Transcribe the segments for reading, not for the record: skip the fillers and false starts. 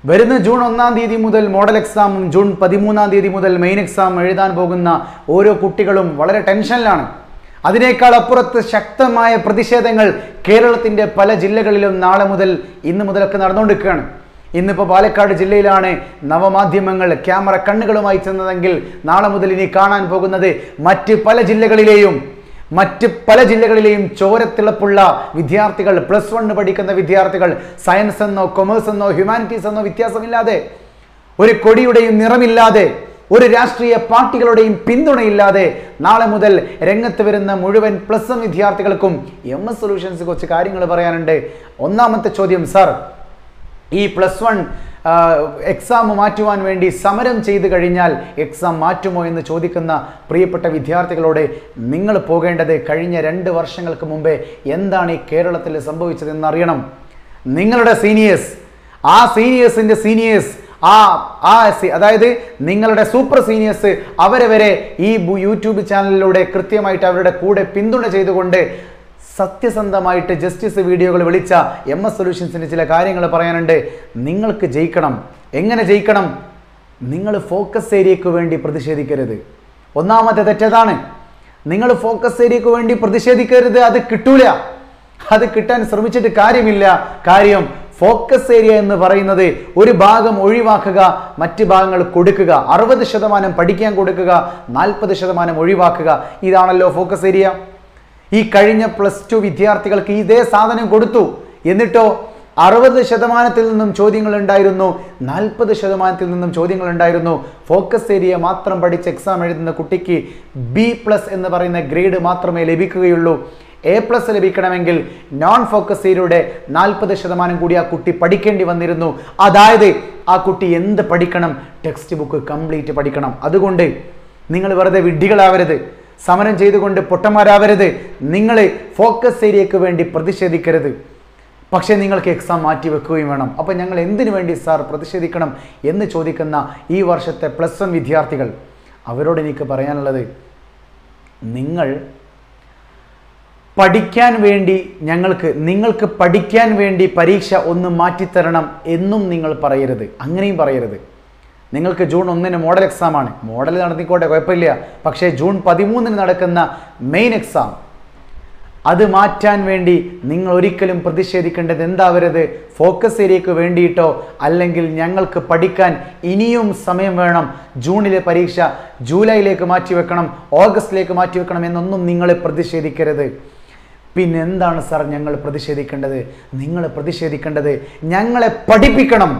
വരുന്ന ജൂൺ 1-ാം തീയതി മുതൽ മോഡൽ എക്സാമും ജൂൺ 13-ാം തീയതി മുതൽ മെയിൻ എക്സാം എഴുതാൻ പോകുന്ന ഓരോ കുട്ടികളും വളരെ ടെൻഷനിലാണ്. അതിനേക്കാൾ അപ്പുറത്ത് ശക്തമായ പ്രതിഷേധങ്ങൾ കേരളത്തിൻ്റെ പല ജില്ലകളിലും നാളെ മുതൽ ഇന്ന് മുതലൊക്കെ നടന്നുകൊണ്ടിരിക്കുകയാണ്. ഇന്നിപ്പോൾ പാലക്കാട് ജില്ലയിലാണ് നവമാധ്യമങ്ങൾ ക്യാമറ കണ്ണുകളുമായി ചെന്നതെങ്കിൽ നാളെ മുതൽ ഇനി കാണാൻ പോകുന്നത് മറ്റ് പല ജില്ലകളിലെയും ചോരത്തിളപ്പുള്ള വിദ്യാർത്ഥികൾ, +1 പഠിക്കുന്ന വിദ്യാർത്ഥികൾ, സയൻസ് എന്നോ കൊമേഴ്സ് എന്നോ ഹ്യൂമാനിറ്റീസ് എന്നോ വ്യത്യാസമില്ലാതെ, ഒരു കൊടിയുടെയും നിറമില്ലാതെ, ഒരു രാഷ്ട്രീയ പാർട്ടികളുടെയും പിന്തുണയില്ലാതെ നാളെ മുതൽ രംഗത്ത് വരുന്ന മുഴുവൻ +1 വിദ്യാർത്ഥികൾക്കും MS സൊല്യൂഷൻസ് കുറച്ച് കാര്യങ്ങൾ പറയാനുണ്ട്. ഒന്നാമത്തെ ചോദ്യം, സർ, ഈ +1 എക്സാം മാറ്റുവാൻ വേണ്ടി സമരം ചെയ്തു കഴിഞ്ഞാൽ എക്സാം മാറ്റുമോ എന്ന് ചോദിക്കുന്ന പ്രിയപ്പെട്ട വിദ്യാർത്ഥികളോട് നിങ്ങൾ പോകേണ്ടത് കഴിഞ്ഞ 2 വർഷങ്ങൾക്ക് മുമ്പേ എന്താണ് ഈ കേരളത്തിൽ സംഭവിച്ചതെന്ന് അറിയണം. നിങ്ങളുടെ സീനിയേഴ്സ്, ആ സീനിയേഴ്സിൻ്റെ സീനിയേഴ്സ്, അതായത് നിങ്ങളുടെ സൂപ്പർ സീനിയേഴ്സ്, അവരെ വരെ ഈ യൂട്യൂബ് ചാനലിലൂടെ കൃത്യമായിട്ട് അവരുടെ കൂടെ പിന്തുണ ചെയ്തുകൊണ്ട് സത്യസന്ധമായിട്ട് ജസ്റ്റിസ് വീഡിയോകൾ വിളിച്ച MS സൊല്യൂഷൻസിന് ചില കാര്യങ്ങൾ പറയാനുണ്ട്. നിങ്ങൾക്ക് ജയിക്കണം. എങ്ങനെ ജയിക്കണം? നിങ്ങൾ ഫോക്കസ് ഏരിയയ്ക്ക് വേണ്ടി പ്രതിഷേധിക്കരുത്. ഒന്നാമത്തെ തെറ്റതാണ്. നിങ്ങൾ ഫോക്കസ് ഏരിയയ്ക്ക് വേണ്ടി പ്രതിഷേധിക്കരുത്. അത് കിട്ടൂല. അത് കിട്ടാൻ ശ്രമിച്ചിട്ട് കാര്യമില്ല. കാര്യം ഫോക്കസ് ഏരിയ എന്ന് പറയുന്നത് ഒരു ഭാഗം ഒഴിവാക്കുക, മറ്റ് ഭാഗങ്ങൾ കൊടുക്കുക. 60% പഠിക്കാൻ കൊടുക്കുക, 40% ഒഴിവാക്കുക. ഇതാണല്ലോ ഫോക്കസ് ഏരിയ. ഈ കഴിഞ്ഞ +2 വിദ്യാർത്ഥികൾക്ക് ഇതേ സാധനം കൊടുത്തു. എന്നിട്ടോ 60% നിന്നും ചോദ്യങ്ങൾ ഉണ്ടായിരുന്നു, 40% നിന്നും ചോദ്യങ്ങൾ ഉണ്ടായിരുന്നു. ഫോക്കസ് ഏരിയ മാത്രം പഠിച്ച് എക്സാം എഴുതുന്ന കുട്ടിക്ക് B+ എന്ന് പറയുന്ന ഗ്രേഡ് മാത്രമേ ലഭിക്കുകയുള്ളൂ. A+ ലഭിക്കണമെങ്കിൽ നോൺ ഫോക്കസ് ഏരിയയുടെ 40% കൂടി ആ കുട്ടി പഠിക്കേണ്ടി വന്നിരുന്നു. അതായത് ആ കുട്ടി എന്ത് പഠിക്കണം? ടെക്സ്റ്റ് ബുക്ക് കംപ്ലീറ്റ് പഠിക്കണം. അതുകൊണ്ട് നിങ്ങൾ വെറുതെ വിഡ്ഢികളാവരുത്, സമരം ചെയ്തുകൊണ്ട് പൊട്ടന്മാരാവരുത്. നിങ്ങൾ ഫോക്കസ് ഏരിയയ്ക്ക് വേണ്ടി പ്രതിഷേധിക്കരുത്. പക്ഷേ നിങ്ങൾക്ക് എക്സാം മാറ്റി വെക്കുകയും വേണം. അപ്പോൾ ഞങ്ങൾ എന്തിനു വേണ്ടി സാർ പ്രതിഷേധിക്കണം എന്ന് ചോദിക്കുന്ന ഈ വർഷത്തെ +1 വിദ്യാർത്ഥികൾ, അവരോട് എനിക്ക് പറയാനുള്ളത്, നിങ്ങൾ പഠിക്കാൻ വേണ്ടി നിങ്ങൾക്ക് പഠിക്കാൻ വേണ്ടി പരീക്ഷ ഒന്ന് മാറ്റിത്തരണം എന്നും നിങ്ങൾ പറയരുത്. അങ്ങനെയും പറയരുത്. നിങ്ങൾക്ക് ജൂൺ 1-ന് മോഡൽ എക്സാമാണ്. മോഡൽ നടത്തിക്കോട്ടെ, കുഴപ്പമില്ല. പക്ഷേ ജൂൺ 13-ന് നടക്കുന്ന മെയിൻ എക്സാം, അത് മാറ്റാൻ വേണ്ടി നിങ്ങൾ ഒരിക്കലും പ്രതിഷേധിക്കേണ്ടത് എന്താവരുത്? ഫോക്കസ് ഏരിയയ്ക്ക് വേണ്ടിയിട്ടോ അല്ലെങ്കിൽ ഞങ്ങൾക്ക് പഠിക്കാൻ ഇനിയും സമയം വേണം, ജൂണിലെ പരീക്ഷ ജൂലൈയിലേക്ക് മാറ്റിവെക്കണം, ഓഗസ്റ്റിലേക്ക് മാറ്റിവെക്കണം എന്നൊന്നും നിങ്ങൾ പ്രതിഷേധിക്കരുത്. പിന്നെ എന്താണ് സാർ ഞങ്ങൾ പ്രതിഷേധിക്കേണ്ടത്? നിങ്ങൾ പ്രതിഷേധിക്കേണ്ടത് ഞങ്ങളെ പഠിപ്പിക്കണം,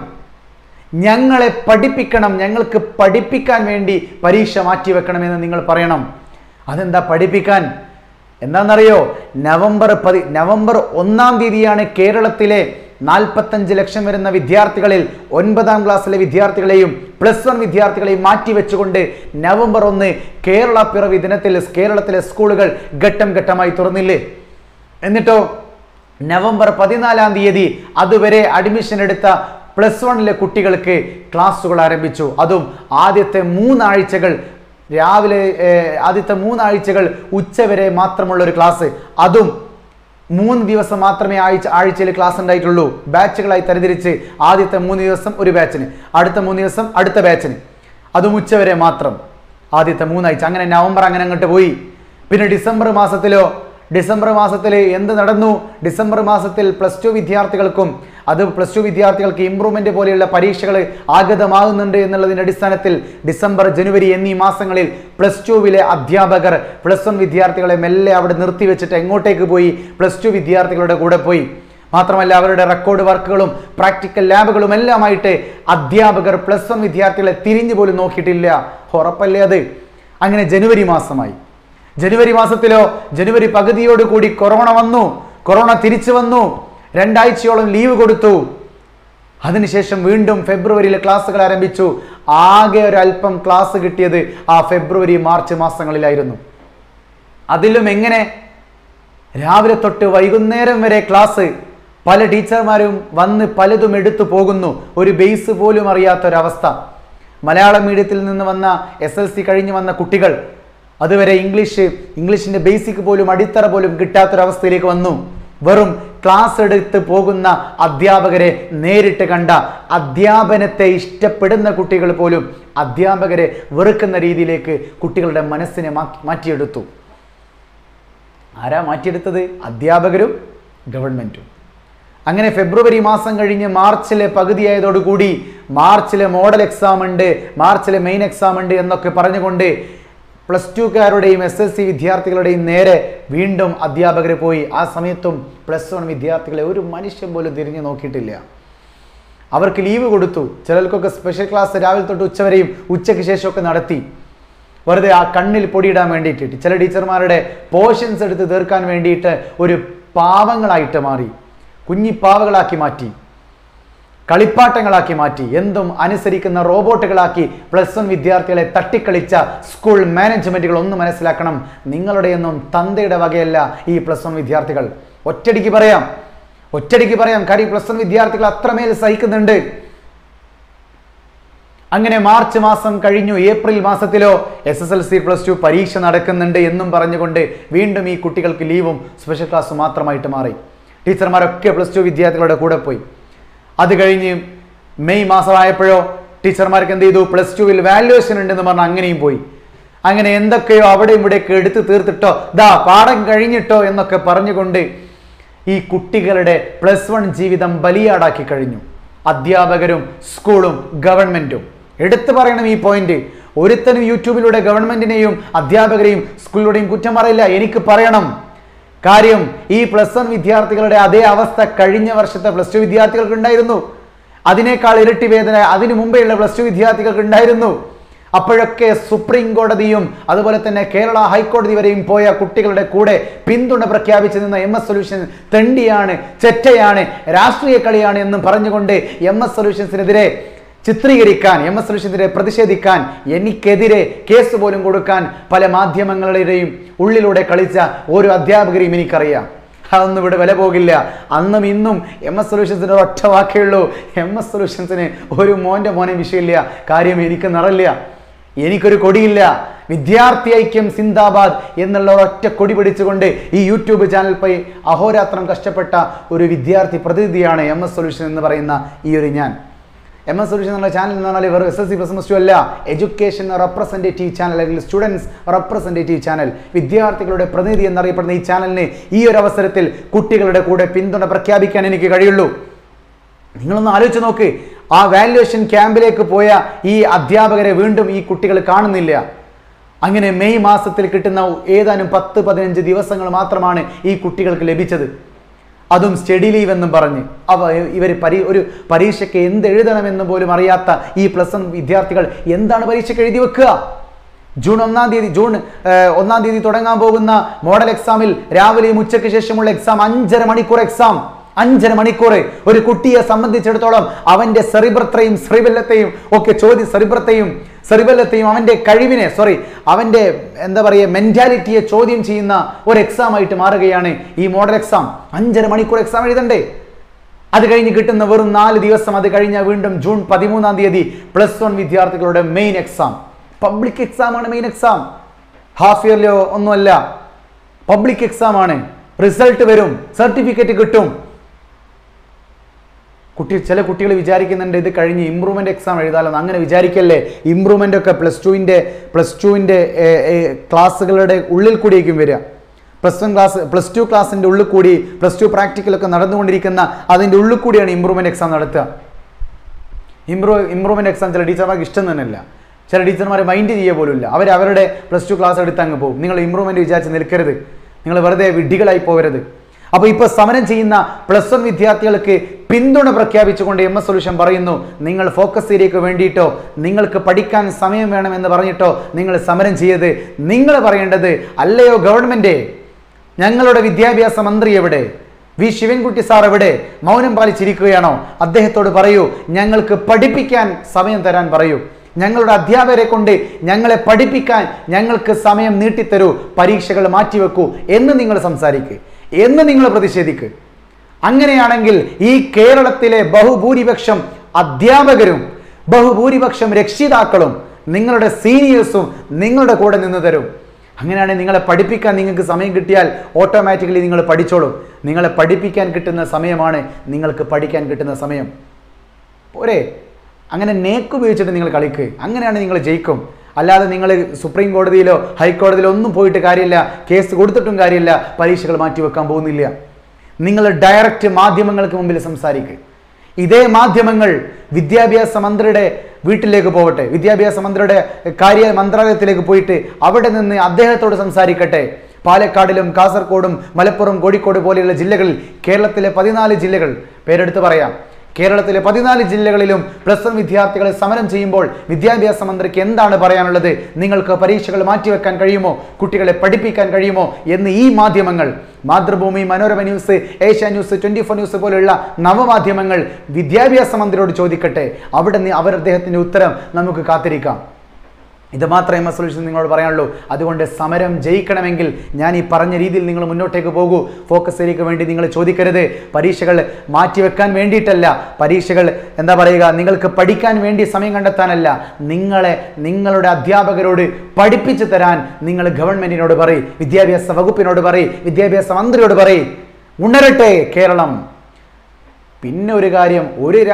ഞങ്ങൾക്ക് പഠിപ്പിക്കാൻ വേണ്ടി പരീക്ഷ മാറ്റിവെക്കണമെന്ന് നിങ്ങൾ പറയണം. അതെന്താ പഠിപ്പിക്കാൻ? എന്താണെന്നറിയോ? നവംബർ 1-ാം തീയതിയാണ് കേരളത്തിലെ 45 ലക്ഷം വരുന്ന വിദ്യാർത്ഥികളിൽ 9ാം ക്ലാസ്സിലെ വിദ്യാർത്ഥികളെയും +1 വിദ്യാർത്ഥികളെയും മാറ്റിവെച്ചുകൊണ്ട് നവംബർ 1 കേരള പിറവി ദിനത്തിൽ കേരളത്തിലെ സ്കൂളുകൾ ഘട്ടം ഘട്ടമായി തുറന്നില്ലേ? എന്നിട്ടോ നവംബർ 14-ാം തീയതി അതുവരെ അഡ്മിഷൻ എടുത്ത +1-ലെ കുട്ടികൾക്ക് ക്ലാസ്സുകൾ ആരംഭിച്ചു. അതും ആദ്യത്തെ 3 ആഴ്ചകൾ ആദ്യത്തെ 3 ആഴ്ചകൾ ഉച്ചവരെ മാത്രമുള്ള ഒരു ക്ലാസ്. അതും 3 ദിവസം മാത്രമേ ആഴ്ചയിൽ ക്ലാസ് ഉണ്ടായിട്ടുള്ളൂ. ബാച്ചുകളായി തരംതിരിച്ച് ആദ്യത്തെ 3 ദിവസം ഒരു ബാച്ചിന്, അടുത്ത 3 ദിവസം അടുത്ത ബാച്ചിന്, അതും ഉച്ചവരെ മാത്രം ആദ്യത്തെ 3 ആഴ്ച. അങ്ങനെ നവംബർ അങ്ങനെ അങ്ങോട്ട് പോയി. പിന്നെ ഡിസംബർ മാസത്തിൽ എന്ത് നടന്നു? ഡിസംബർ മാസത്തിൽ +2 വിദ്യാർത്ഥികൾക്കും +2 വിദ്യാർത്ഥികൾക്ക് ഇംപ്രൂവ്മെന്റ് പോലെയുള്ള പരീക്ഷകൾ ആഗതമാകുന്നുണ്ട് എന്നുള്ളതിൻ്റെ അടിസ്ഥാനത്തിൽ ഡിസംബർ, ജനുവരി എന്നീ മാസങ്ങളിൽ +2-ലെ അധ്യാപകർ +1 വിദ്യാർത്ഥികളെ മെല്ലെ അവിടെ നിർത്തിവെച്ചിട്ട് എങ്ങോട്ടേക്ക് പോയി? +2 വിദ്യാർത്ഥികളുടെ കൂടെ പോയി. മാത്രമല്ല അവരുടെ റെക്കോർഡ് വർക്കുകളും പ്രാക്ടിക്കൽ ലാബുകളും എല്ലാമായിട്ട് അധ്യാപകർ +1 വിദ്യാർത്ഥികളെ തിരിഞ്ഞു പോലും നോക്കിയിട്ടില്ല. ഉറപ്പല്ലേ അത്? അങ്ങനെ ജനുവരി മാസമായി. ജനുവരി മാസത്തിലോ ജനുവരി പകുതിയോടുകൂടി കൊറോണ തിരിച്ചു വന്നു. 2 ആഴ്ചയോളം ലീവ് കൊടുത്തു. അതിനുശേഷം വീണ്ടും ഫെബ്രുവരിയിലെ ക്ലാസ്സുകൾ ആരംഭിച്ചു. ആകെ ഒരല്പം ക്ലാസ് കിട്ടിയത് ആ ഫെബ്രുവരി, മാർച്ച് മാസങ്ങളിലായിരുന്നു. അതിലും എങ്ങനെ? രാവിലെ തൊട്ട് വൈകുന്നേരം വരെ ക്ലാസ്. പല ടീച്ചർമാരും വന്ന് പലതും എടുത്തു പോകുന്നു. ഒരു ബേസ് പോലും അറിയാത്തൊരവസ്ഥ. മലയാളം മീഡിയത്തിൽ നിന്ന് വന്ന SLC കഴിഞ്ഞ് വന്ന കുട്ടികൾ അതുവരെ ഇംഗ്ലീഷിന്റെ ബേസിക് പോലും അടിത്തറ പോലും കിട്ടാത്തൊരവസ്ഥയിലേക്ക് വന്നു. വെറും ക്ലാസ് എടുത്ത് പോകുന്ന അധ്യാപകരെ നേരിട്ട് കണ്ട, അധ്യാപനത്തെ ഇഷ്ടപ്പെടുന്ന കുട്ടികൾ പോലും അധ്യാപകരെ വെറുക്കുന്ന രീതിയിലേക്ക് കുട്ടികളുടെ മനസ്സിനെ മാറ്റിയെടുത്തു. ആരാ മാറ്റിയെടുത്തത്? അധ്യാപകരും ഗവൺമെന്റും. അങ്ങനെ ഫെബ്രുവരി മാസം കഴിഞ്ഞ് മാർച്ചിലെ പകുതിയായതോടുകൂടി മാർച്ചിലെ മോഡൽ എക്സാം ഉണ്ട്, മാർച്ചിലെ മെയിൻ എക്സാം ഉണ്ട് എന്നൊക്കെ പറഞ്ഞുകൊണ്ട് +2കാരുടെയും SSC വിദ്യാർത്ഥികളുടെയും നേരെ വീണ്ടും അധ്യാപകർ പോയി. ആ സമയത്തും +1 വിദ്യാർത്ഥികളെ ഒരു മനുഷ്യൻ പോലും തിരിഞ്ഞു നോക്കിയിട്ടില്ല. അവർക്ക് ലീവ് കൊടുത്തു. ചിലർക്കൊക്കെ സ്പെഷ്യൽ ക്ലാസ് രാവിലെ തൊട്ട് ഉച്ചവരെയും ഉച്ചയ്ക്ക് ശേഷമൊക്കെ നടത്തി, വെറുതെ ആ കണ്ണിൽ പൊടിയിടാൻ വേണ്ടിയിട്ട്. ചില ടീച്ചർമാരുടെ പോർഷൻസ് എടുത്ത് തീർക്കാൻ വേണ്ടിയിട്ട് ഒരു പാവങ്ങളായിട്ട് മാറി, കുഞ്ഞിപ്പാവകളാക്കി മാറ്റി, കളിപ്പാട്ടങ്ങളാക്കി മാറ്റി, എന്തും അനുസരിക്കുന്ന റോബോട്ടുകളാക്കി +1 വിദ്യാർത്ഥികളെ തട്ടിക്കളിച്ച സ്കൂൾ മാനേജ്മെന്റുകൾ ഒന്ന് മനസ്സിലാക്കണം. നിങ്ങളുടെയൊന്നും തന്തയുടെ വകയല്ല ഈ +1 വിദ്യാർത്ഥികൾ. ഒറ്റടിക്ക് പറയാം. കാര്യം +1 വിദ്യാർത്ഥികൾ അത്രമേൽ സഹിക്കുന്നുണ്ട്. അങ്ങനെ മാർച്ച് മാസം കഴിഞ്ഞു. ഏപ്രിൽ മാസത്തിലോ SSLC +2 പരീക്ഷ നടക്കുന്നുണ്ട് എന്നും പറഞ്ഞുകൊണ്ട് വീണ്ടും ഈ കുട്ടികൾക്ക് ലീവും സ്പെഷ്യൽ ക്ലാസ്സും മാത്രമായിട്ട് മാറി. ടീച്ചർമാരൊക്കെ +2 വിദ്യാർത്ഥികളുടെ കൂടെ പോയി. അത് കഴിഞ്ഞ് മെയ് മാസമായപ്പോഴോ ടീച്ചർമാർക്ക് എന്ത് ചെയ്തു? +2വിൽ വാല്യുവേഷൻ ഉണ്ടെന്ന് പറഞ്ഞാൽ അങ്ങനെയും പോയി. അങ്ങനെ എന്തൊക്കെയോ അവിടെ ഇവിടെയൊക്കെ എടുത്ത് തീർത്തിട്ടോ, പാഠം കഴിഞ്ഞിട്ടോ എന്നൊക്കെ പറഞ്ഞുകൊണ്ട് ഈ കുട്ടികളുടെ +1 ജീവിതം ബലിയാടാക്കി കഴിഞ്ഞു അധ്യാപകരും സ്കൂളും ഗവൺമെന്റും. എടുത്തു പറയണം ഈ പോയിന്റ്. ഒരുത്തനും യൂട്യൂബിലൂടെ ഗവൺമെന്റിനെയും അധ്യാപകരെയും സ്കൂളിലൂടെയും കുറ്റം പറയില്ല. എനിക്ക് പറയണം. കാര്യം ഈ +1 വിദ്യാർത്ഥികളുടെ അതേ അവസ്ഥ കഴിഞ്ഞ വർഷത്തെ +2 വിദ്യാർത്ഥികൾക്ക് ഉണ്ടായിരുന്നു. അതിനേക്കാൾ ഇരട്ടി വേദന അതിനു മുമ്പെയുള്ള +2 വിദ്യാർത്ഥികൾക്ക് ഉണ്ടായിരുന്നു. അപ്പോഴൊക്കെ സുപ്രീം കോടതിയും അതുപോലെ തന്നെ കേരള ഹൈക്കോടതി വരെയും പോയ കുട്ടികളുടെ കൂടെ പിന്തുണ പ്രഖ്യാപിച്ചു നിന്ന MS സൊല്യൂഷൻ തെണ്ടിയാണ്, ചെറ്റയാണ്, രാഷ്ട്രീയ കളിയാണ് എന്നും പറഞ്ഞുകൊണ്ട് MS സൊല്യൂഷൻസിനെതിരെ ചിത്രീകരിക്കാൻ, MS സൊല്യൂഷനെതിരെ പ്രതിഷേധിക്കാൻ, എനിക്കെതിരെ കേസ് പോലും കൊടുക്കാൻ പല മാധ്യമങ്ങളുടെയും ഉള്ളിലൂടെ കളിച്ച ഓരോ അധ്യാപകരെയും എനിക്കറിയാം. അതൊന്നും ഇവിടെ വില പോകില്ല. അന്നും ഇന്നും MS സൊല്യൂഷൻസിന് ഒറ്റ വാക്കേ ഉള്ളൂ. MS സൊല്യൂഷൻസിന് ഒരു മോൻ്റെ വിഷയമില്ല. കാര്യം എനിക്ക് നിറയില്ല, എനിക്കൊരു കൊടിയില്ല. വിദ്യാർത്ഥി ഐക്യം സിന്ദാബാദ് എന്നുള്ള ഒറ്റ കൊടി പിടിച്ചുകൊണ്ട് ഈ യൂട്യൂബ് ചാനൽ പോയി അഹോരാത്രം കഷ്ടപ്പെട്ട ഒരു വിദ്യാർത്ഥി പ്രതിനിധിയാണ് MS സൊല്യൂഷൻ എന്ന് പറയുന്ന ഈ ഒരു ഞാൻ. MS സൊല്യൂഷൻ എന്നുള്ള ചാനൽ എന്ന് പറഞ്ഞാൽ വെറും SSC +2 അല്ല, എഡ്യൂക്കേഷൻ റെപ്രസെൻറ്റേറ്റീവ് ചാനൽ അല്ലെങ്കിൽ സ്റ്റുഡൻസ് റെപ്രസെൻറ്റേറ്റീവ് ചാനൽ. വിദ്യാർത്ഥികളുടെ പ്രതിനിധി എന്നറിയപ്പെടുന്ന ഈ ചാനലിന് ഈ ഒരു അവസരത്തിൽ കുട്ടികളുടെ കൂടെ പിന്തുണ പ്രഖ്യാപിക്കാൻ എനിക്ക് കഴിയുള്ളൂ. നിങ്ങളൊന്ന് ആലോചിച്ച് നോക്ക്. ആ വാല്യുവേഷൻ ക്യാമ്പിലേക്ക് പോയ ഈ അധ്യാപകരെ വീണ്ടും ഈ കുട്ടികൾ കാണുന്നില്ല. അങ്ങനെ മെയ് മാസത്തിൽ കിട്ടുന്ന ഏതാനും 10-15 ദിവസങ്ങൾ മാത്രമാണ് ഈ കുട്ടികൾക്ക് ലഭിച്ചത്. അതും സ്റ്റഡി ലീവ് എന്നും പറഞ്ഞ് ഇവർ ഒരു പരീക്ഷയ്ക്ക് എന്ത് എഴുതണമെന്ന് പോലും അറിയാത്ത ഈ +1 വിദ്യാർത്ഥികൾ എന്താണ് പരീക്ഷയ്ക്ക് എഴുതി വെക്കുക? ജൂൺ 1 തീയതി തുടങ്ങാൻ പോകുന്ന മോഡൽ എക്സാമിൽ രാവിലെയും ഉച്ചയ്ക്ക് ശേഷമുള്ള എക്സാം 5.5 മണിക്കൂർ എക്സാം. 5.5 മണിക്കൂർ ഒരു കുട്ടിയെ സംബന്ധിച്ചിടത്തോളം അവന്റെ സെറിബ്രത്തെയും അവന്റെ കഴിവിനെ അവന്റെ എന്താ പറയുക മെന്റാലിറ്റിയെ ചോദ്യം ചെയ്യുന്ന ഒരു എക്സാം ആയിട്ട് മാറുകയാണ് ഈ മോഡൽ എക്സാം. 5.5 മണിക്കൂർ എക്സാം എഴുതണ്ടേ? അത് കഴിഞ്ഞ് കിട്ടുന്ന വെറും 4 ദിവസം. അത് കഴിഞ്ഞ വീണ്ടും ജൂൺ 13 തീയതി +1 വിദ്യാർത്ഥികളുടെ മെയിൻ എക്സാം. പബ്ലിക് എക്സാം ആണ് മെയിൻ എക്സാം. ഹാഫ് ഇയർലിയോ ഒന്നുമല്ല, പബ്ലിക് എക്സാം ആണ്. റിസൾട്ട് വരും, സർട്ടിഫിക്കറ്റ് കിട്ടും. ചില കുട്ടികൾ വിചാരിക്കുന്നുണ്ട് ഇത് കഴിഞ്ഞ് ഇംപ്രൂവ്മെന്റ് എക്സാം എഴുതാമെന്ന്. അങ്ങനെ വിചാരിക്കല്ലേ. ഇംപ്രൂവ്മെന്റ് ഒക്കെ +2ന്റെ ക്ലാസ്സുകളുടെ ഉള്ളിൽ കൂടിയേക്കും വരിക. +2 ക്ലാസ്സിന്റെ ഉള്ളിൽ കൂടി +2 പ്രാക്ടിക്കലൊക്കെ നടന്നുകൊണ്ടിരിക്കുന്ന അതിൻ്റെ ഉള്ളിൽ കൂടിയാണ് ഇംപ്രൂവ്മെന്റ് എക്സാം നടത്തുക. ഇംപ്രൂവ്മെന്റ് എക്സാം ചില ടീച്ചർമാർക്ക് ഇഷ്ടം തന്നെയല്ല. ചില ടീച്ചർമാരെ മൈൻഡ് ചെയ്യുക പോലുമില്ല. അവരുടെ +2 ക്ലാസ് എടുത്ത് അങ്ങ് പോകും. നിങ്ങൾ ഇംപ്രൂവ്മെന്റ് വിചാരിച്ച് നിൽക്കരുത്. നിങ്ങൾ വെറുതെ വിഡ്ഢികളായി പോകരുത്. അപ്പോൾ ഇപ്പോൾ സമരം ചെയ്യുന്ന +1 വിദ്യാർത്ഥികൾക്ക് പിന്തുണ പ്രഖ്യാപിച്ചുകൊണ്ട് MS സൊല്യൂഷൻ പറയുന്നു, നിങ്ങൾ ഫോക്കസ് ഏരിയയ്ക്ക് വേണ്ടിയിട്ടോ നിങ്ങൾക്ക് പഠിക്കാൻ സമയം വേണമെന്ന് പറഞ്ഞിട്ടോ നിങ്ങൾ സമരം ചെയ്യത്. നിങ്ങൾ പറയേണ്ടത് അല്ലയോ ഗവൺമെന്റ്, ഞങ്ങളുടെ വിദ്യാഭ്യാസ മന്ത്രി എവിടെ? വി ശിവൻകുട്ടി സാർ എവിടെ? മൗനം പാലിച്ചിരിക്കുകയാണോ? അദ്ദേഹത്തോട് പറയൂ, ഞങ്ങൾക്ക് പഠിപ്പിക്കാൻ സമയം തരാൻ പറയൂ. ഞങ്ങളുടെ അധ്യാപകരെ കൊണ്ട് ഞങ്ങളെ പഠിപ്പിക്കാൻ ഞങ്ങൾക്ക് സമയം നീട്ടിത്തരൂ, പരീക്ഷകൾ മാറ്റിവെക്കൂ എന്ന് നിങ്ങൾ സംസാരിക്കുക, എന്ന് നിങ്ങൾ പ്രതിഷേധിക്കുക. അങ്ങനെയാണെങ്കിൽ ഈ കേരളത്തിലെ ബഹുഭൂരിപക്ഷം അധ്യാപകരും ബഹുഭൂരിപക്ഷം രക്ഷിതാക്കളും നിങ്ങളുടെ സീനിയേഴ്സും നിങ്ങളുടെ കൂടെ നിന്ന് തരും. അങ്ങനെയാണെങ്കിൽ നിങ്ങളെ പഠിപ്പിക്കാൻ നിങ്ങൾക്ക് സമയം കിട്ടിയാൽ ഓട്ടോമാറ്റിക്കലി നിങ്ങൾ പഠിച്ചോളും. നിങ്ങളെ പഠിപ്പിക്കാൻ കിട്ടുന്ന സമയമാണ് നിങ്ങൾക്ക് പഠിക്കാൻ കിട്ടുന്ന സമയം. പോരെ? അങ്ങനെ നേക്ക് ഉപയോഗിച്ചിട്ട് നിങ്ങൾ കളിക്ക്. അങ്ങനെയാണ് നിങ്ങൾ ജയിക്കും. അല്ലാതെ നിങ്ങൾ സുപ്രീം കോടതിയിലോ ഹൈക്കോടതിയിലോ ഒന്നും പോയിട്ട് കാര്യമില്ല, കേസ് കൊടുത്തിട്ടും കാര്യമില്ല, പരീക്ഷകൾ മാറ്റിവെക്കാൻ പോകുന്നില്ല. നിങ്ങൾ ഡയറക്റ്റ് മാധ്യമങ്ങൾക്ക് മുമ്പിൽ സംസാരിക്കുക. ഇതേ മാധ്യമങ്ങൾ വിദ്യാഭ്യാസ മന്ത്രിയുടെ വീട്ടിലേക്ക് പോകട്ടെ, വിദ്യാഭ്യാസ മന്ത്രിയുടെ മന്ത്രാലയത്തിലേക്ക് പോയിട്ട് അവിടെ നിന്ന് അദ്ദേഹത്തോട് സംസാരിക്കട്ടെ. പാലക്കാടിലും കാസർഗോഡും മലപ്പുറം കോഴിക്കോട് പോലെയുള്ള ജില്ലകളിൽ, കേരളത്തിലെ 14 ജില്ലകൾ പേരെടുത്ത് പറയാം, കേരളത്തിലെ 14 ജില്ലകളിലും +1 വിദ്യാർത്ഥികൾ സമരം ചെയ്യുമ്പോൾ വിദ്യാഭ്യാസ മന്ത്രിക്ക് എന്താണ് പറയാനുള്ളത്? നിങ്ങൾക്ക് പരീക്ഷകൾ മാറ്റിവെക്കാൻ കഴിയുമോ? കുട്ടികളെ പഠിപ്പിക്കാൻ കഴിയുമോ എന്ന് ഈ മാധ്യമങ്ങൾ, Mathrubhumi, Manorama news, Asia news, 24 news പോലെയുള്ള നവമാധ്യമങ്ങൾ വിദ്യാഭ്യാസ മന്ത്രിയോട് ചോദിക്കട്ടെ. അവിടെ അദ്ദേഹത്തിന്റെ ഉത്തരം നമുക്ക് കാത്തിരിക്കാം. ഇത് മാത്രമേ MS സൊല്യൂഷൻ നിങ്ങളോട് പറയാനുള്ളൂ. അതുകൊണ്ട് സമരം ജയിക്കണമെങ്കിൽ ഞാൻ ഈ പറഞ്ഞ രീതിയിൽ നിങ്ങൾ മുന്നോട്ടേക്ക് പോകൂ. ഫോക്കസ് ഏരിയയ്ക്ക് വേണ്ടി നിങ്ങൾ ചോദിക്കരുത്. പരീക്ഷകൾ മാറ്റിവെക്കാൻ വേണ്ടിയിട്ടല്ല, പരീക്ഷകൾ എന്താ പറയുക, നിങ്ങൾക്ക് പഠിക്കാൻ വേണ്ടി സമയം കണ്ടെത്താനല്ല. നിങ്ങളുടെ അധ്യാപകരോട് പഠിപ്പിച്ചു തരാൻ നിങ്ങൾ ഗവൺമെന്റിനോട് പറയും, വിദ്യാഭ്യാസ വകുപ്പിനോട് പറയും, വിദ്യാഭ്യാസ മന്ത്രിയോട് പറയും. ഉണരട്ടെ കേരളം. പിന്നെ ഒരു കാര്യം,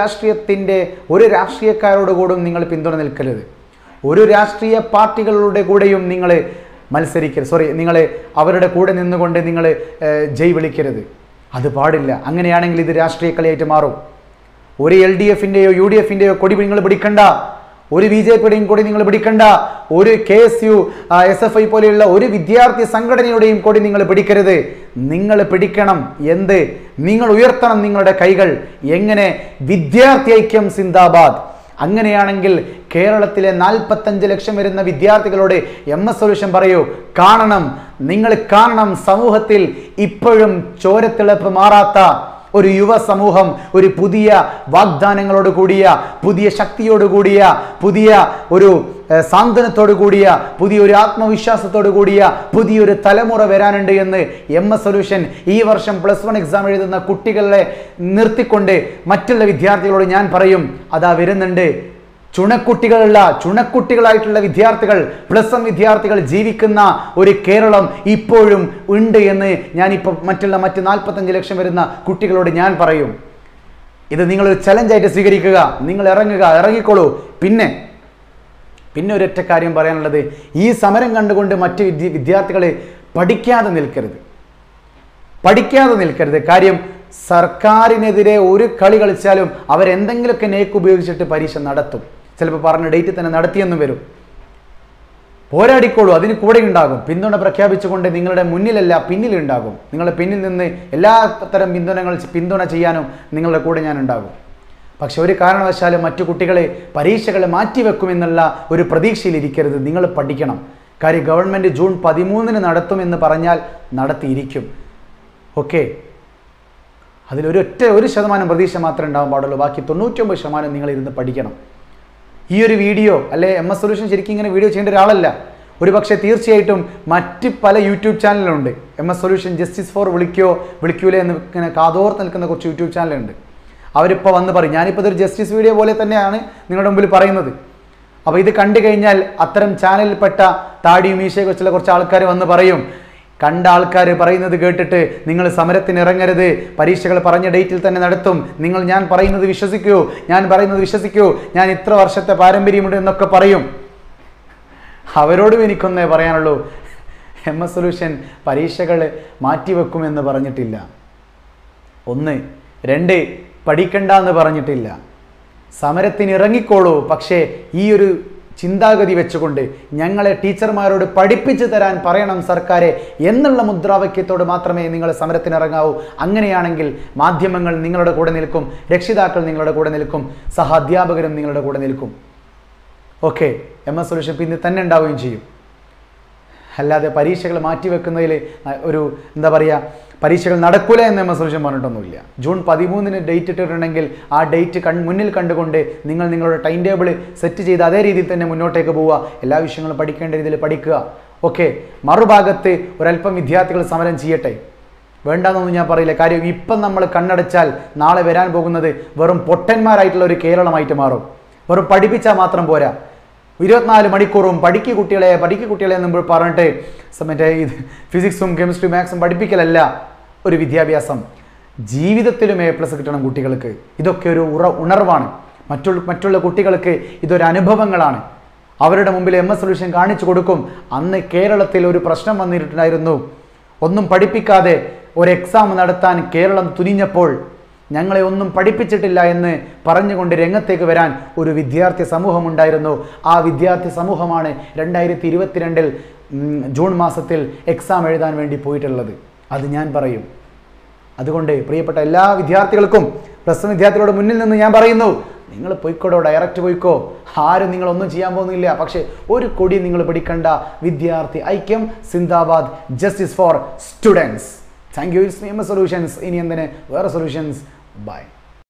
ഒരു രാഷ്ട്രീയക്കാരോട് കൂടും നിങ്ങൾ പിന്തുണ നിൽക്കരുത്. ഒരു രാഷ്ട്രീയ പാർട്ടികളുടെ കൂടെയും നിങ്ങൾ മത്സരിക്കരുത്. നിങ്ങൾ അവരുടെ കൂടെ നിന്നുകൊണ്ട് നിങ്ങൾ ജയ് വിളിക്കരുത്. അത് പാടില്ല. അങ്ങനെയാണെങ്കിൽ ഇത് രാഷ്ട്രീയ കളിയായിട്ട് മാറും. ഒരു LDFിൻ്റെയോ UDFിൻ്റെയോ കൊടി നിങ്ങൾ പിടിക്കണ്ട, ഒരു BJPയുടെയും കൊടി നിങ്ങൾ പിടിക്കണ്ട, ഒരു KSU SFI പോലെയുള്ള ഒരു വിദ്യാർത്ഥി സംഘടനയുടെയും കൊടി നിങ്ങൾ പിടിക്കരുത്. നിങ്ങൾ പിടിക്കണം എന്ത്? നിങ്ങൾ ഉയർത്തണം നിങ്ങളുടെ കൈകൾ. എങ്ങനെ? വിദ്യാർത്ഥി ഐക്യം സിന്ദാബാദ്. അങ്ങനെയാണെങ്കിൽ കേരളത്തിലെ 45 ലക്ഷം വരുന്ന വിദ്യാർത്ഥികളോട് MS സൊല്യൂഷൻ പറയൂ, നിങ്ങൾ കാണണം സമൂഹത്തിൽ ഇപ്പോഴും ചോരത്തിളപ്പ് മാറാത്ത ഒരു യുവ സമൂഹം, ഒരു പുതിയ വാഗ്ദാനങ്ങളോട് കൂടിയ, പുതിയ ശക്തിയോട് കൂടിയ, പുതിയ ഒരു സാന്ത്വനത്തോട് കൂടിയ, പുതിയൊരു ആത്മവിശ്വാസത്തോട് കൂടിയ പുതിയൊരു തലമുറ വരാനുണ്ട് എന്ന് MS സൊല്യൂഷൻ ഈ വർഷം +1 എക്സാം എഴുതുന്ന കുട്ടികളെ നിർത്തിക്കൊണ്ട് മറ്റുള്ള വിദ്യാർത്ഥികളോട് ഞാൻ പറയും, അതാ വരുന്നുണ്ട്. ചുണക്കുട്ടികളായിട്ടുള്ള വിദ്യാർത്ഥികൾ, +1 വിദ്യാർത്ഥികൾ ജീവിക്കുന്ന ഒരു കേരളം ഇപ്പോഴും ഉണ്ട് എന്ന് ഞാനിപ്പോൾ മറ്റ് 45 ലക്ഷം വരുന്ന കുട്ടികളോട് ഞാൻ പറയും. ഇത് നിങ്ങളൊരു ചലഞ്ചായിട്ട് സ്വീകരിക്കുക. നിങ്ങൾ ഇറങ്ങിക്കോളൂ. പിന്നെ ഒരൊറ്റ കാര്യം പറയാനുള്ളത്, ഈ സമരം കണ്ടുകൊണ്ട് മറ്റ് വിദ്യാർത്ഥികൾ പഠിക്കാതെ നിൽക്കരുത്. കാര്യം, സർക്കാരിനെതിരെ ഒരു കളി കളിച്ചാലും അവരെന്തെങ്കിലുമൊക്കെ നേക്ക് ഉപയോഗിച്ചിട്ട് പരീക്ഷ നടത്തും. ചിലപ്പോൾ പറഞ്ഞ ഡേറ്റ് തന്നെ നടത്തിയെന്നും വരും. പോരാടിക്കോളൂ, അതിന് കൂടെ ഉണ്ടാകും. പിന്തുണ പ്രഖ്യാപിച്ചുകൊണ്ട് നിങ്ങളുടെ മുന്നിലല്ല പിന്നിലുണ്ടാകും. നിങ്ങളുടെ പിന്നിൽ നിന്ന് എല്ലാ തരം പിന്തുണ ചെയ്യാനും നിങ്ങളുടെ കൂടെ ഞാൻ ഉണ്ടാകും. പക്ഷെ ഒരു കാരണവശാലും മറ്റു കുട്ടികളെ പരീക്ഷകൾ മാറ്റിവെക്കുമെന്നുള്ള ഒരു പ്രതീക്ഷയിലിരിക്കരുത്. നിങ്ങൾ പഠിക്കണം. കാര്യം, ഗവൺമെൻറ് ജൂൺ 13 നടത്തുമെന്ന് പറഞ്ഞാൽ നടത്തിയിരിക്കും. ഓക്കെ, അതിലൊരു ശതമാനം പ്രതീക്ഷ മാത്രമേ ഉണ്ടാകാൻ പാടുള്ളൂ. ബാക്കി 99% നിങ്ങൾ ഇരുന്ന് പഠിക്കണം. ഈ ഒരു വീഡിയോ MS സൊല്യൂഷൻ ശരിക്കും ഇങ്ങനെ വീഡിയോ ചെയ്യേണ്ട ഒരാളല്ല. ഒരു പക്ഷേ തീർച്ചയായിട്ടും മറ്റ് പല യൂട്യൂബ് ചാനലുകളുണ്ട്. MS സൊല്യൂഷൻ ജസ്റ്റിസ് ഫോർ വിളിക്കൂലേ എന്ന് ഇങ്ങനെ കാതോർത്ത് നിൽക്കുന്ന കുറച്ച് യൂട്യൂബ് ചാനലുണ്ട്. അവരിപ്പോൾ വന്ന് പറയും, ഞാനിപ്പോൾ ഇതൊരു ജസ്റ്റിസ് വീഡിയോ പോലെ തന്നെയാണ് നിങ്ങളുടെ മുമ്പിൽ പറയുന്നത്. അപ്പോൾ ഇത് കണ്ടു കഴിഞ്ഞാൽ അത്തരം ചാനലിൽപ്പെട്ട താടിയും മീശയൊക്കെ വെച്ചുള്ള കുറച്ച് ആൾക്കാർ വന്ന് പറയും, കണ്ട ആൾക്കാർ പറയുന്നത് കേട്ടിട്ട് നിങ്ങൾ സമരത്തിന് ഇറങ്ങരുത്, പരീക്ഷകൾ പറഞ്ഞ ഡേറ്റിൽ തന്നെ നടത്തും, ഞാൻ പറയുന്നത് വിശ്വസിക്കൂ, ഞാൻ ഇത്ര വർഷത്തെ പാരമ്പര്യമുണ്ട് എന്നൊക്കെ പറയും. അവരോടും എനിക്കൊന്നേ പറയാനുള്ളൂ, MS സൊല്യൂഷൻ പരീക്ഷകൾ മാറ്റിവെക്കുമെന്ന് പറഞ്ഞിട്ടില്ല. 1. 2. പഠിക്കണ്ട എന്ന് പറഞ്ഞിട്ടില്ല. സമരത്തിന് ഇറങ്ങിക്കോളൂ, പക്ഷേ ഈ ഒരു ചിന്താഗതി വെച്ചുകൊണ്ട് ഞങ്ങളെ ടീച്ചർമാരോട് പഠിപ്പിച്ചു തരാൻ പറയണം സർക്കാരെ എന്നുള്ള മുദ്രാവാക്യത്തോട് മാത്രമേ നിങ്ങൾ സമരത്തിനിറങ്ങാവൂ. അങ്ങനെയാണെങ്കിൽ മാധ്യമങ്ങൾ നിങ്ങളുടെ കൂടെ നിൽക്കും, രക്ഷിതാക്കൾ നിങ്ങളുടെ കൂടെ നിൽക്കും, സഹാധ്യാപകരും നിങ്ങളുടെ കൂടെ നിൽക്കും. ഓക്കെ, MS സൊല്യൂഷൻ പിന്നെ തന്നെ ഉണ്ടാവുകയും ചെയ്യും. അല്ലാതെ പരീക്ഷകൾ മാറ്റിവെക്കുന്നതിൽ പരീക്ഷകൾ നടക്കൂല എന്ന് MS സൊല്യൂഷൻ പറഞ്ഞിട്ടൊന്നുമില്ല. ജൂൺ 13 ഡേറ്റ് ഇട്ടിട്ടുണ്ടെങ്കിൽ ആ ഡേറ്റ് മുന്നിൽ കണ്ടുകൊണ്ട് നിങ്ങളുടെ ടൈം ടേബിൾ സെറ്റ് ചെയ്ത് അതേ രീതിയിൽ തന്നെ മുന്നോട്ടേക്ക് പോവുക. എല്ലാ വിഷയങ്ങളും പഠിക്കേണ്ട രീതിയിൽ പഠിക്കുക. ഓക്കെ, മറുഭാഗത്ത് ഒരല്പം വിദ്യാർത്ഥികൾ സമരം ചെയ്യട്ടെ, വേണ്ടാന്നൊന്നും ഞാൻ പറയില്ല. കാര്യം, ഇപ്പം നമ്മൾ കണ്ണടച്ചാൽ നാളെ വരാൻ പോകുന്നത് വെറും പൊട്ടന്മാരായിട്ടുള്ള ഒരു കേരളമായിട്ട് മാറും. വെറും പഠിപ്പിച്ചാൽ മാത്രം പോരാ. 24 മണിക്കൂറും പഠിക്കു കുട്ടികളെ എന്ന് പറഞ്ഞിട്ട് മറ്റേ ഇത് ഫിസിക്സും കെമിസ്ട്രി മാത്സും പഠിപ്പിക്കലല്ല ഒരു വിദ്യാഭ്യാസം. ജീവിതത്തിലും A+ കിട്ടണം കുട്ടികൾക്ക്. ഇതൊക്കെ ഒരു ഉണർവാണ്. മറ്റുള്ള കുട്ടികൾക്ക് ഇതൊരു അനുഭവങ്ങളാണ്. അവരുടെ മുമ്പിൽ MS സൊല്യൂഷൻ കാണിച്ചു കൊടുക്കും. അന്ന് കേരളത്തിൽ ഒരു പ്രശ്നം വന്നിട്ടുണ്ടായിരുന്നു. ഒന്നും പഠിപ്പിക്കാതെ ഒരു എക്സാം നടത്താൻ കേരളം തുനിഞ്ഞപ്പോൾ ഞങ്ങളെ ഒന്നും പഠിപ്പിച്ചിട്ടില്ല എന്ന് പറഞ്ഞുകൊണ്ട് രംഗത്തേക്ക് വരാൻ ഒരു വിദ്യാർത്ഥി സമൂഹം ഉണ്ടായിരുന്നു. ആ വിദ്യാർത്ഥി സമൂഹമാണ് 2022 ജൂൺ മാസത്തിൽ എക്സാം എഴുതാൻ വേണ്ടി പോയിട്ടുള്ളത്. അത് ഞാൻ പറയും. അതുകൊണ്ട് പ്രിയപ്പെട്ട എല്ലാ വിദ്യാർത്ഥികൾക്കും +1 വിദ്യാർത്ഥികളോട് മുന്നിൽ നിന്ന് ഞാൻ പറയുന്നു, നിങ്ങൾ പോയിക്കോടോ, ഡയറക്റ്റ് പോയിക്കോ. ആരും നിങ്ങളൊന്നും ചെയ്യാൻ പോകുന്നില്ല. പക്ഷേ ഒരു കൊടി നിങ്ങൾ പിടിക്കേണ്ട. വിദ്യാർത്ഥി ഐക്യം സിന്ദാബാദ്, justice for students. Thank you. It's MS solutions. ഇനി എന്തിന് വേറെ സൊല്യൂഷൻസ്. ബൈ.